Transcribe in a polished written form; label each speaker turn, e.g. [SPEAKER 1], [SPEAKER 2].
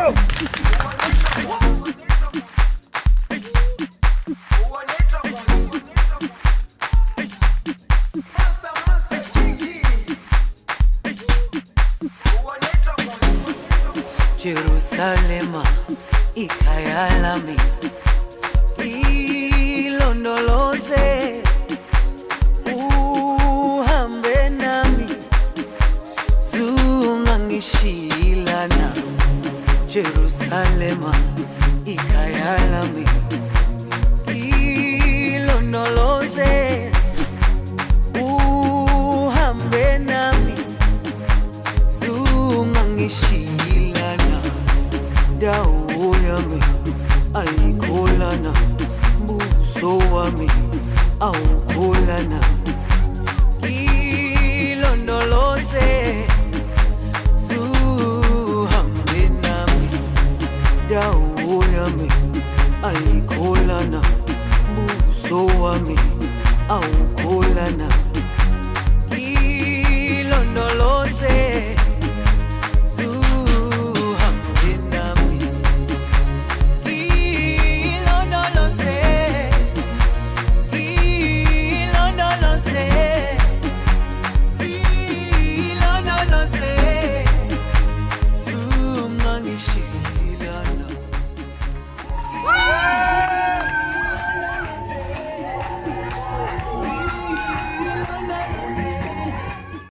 [SPEAKER 1] Jerusalema ikayalami ilondoloze uhambe nami zungangishilana. Jerusalema ikayalami ilondoloze uhambe nami zungangishilana. Dawo yami ayikholana, buso wami awukholana. Ilondoloze zuhambe nami. Dawo yami ayikholana, buso wami awukholana.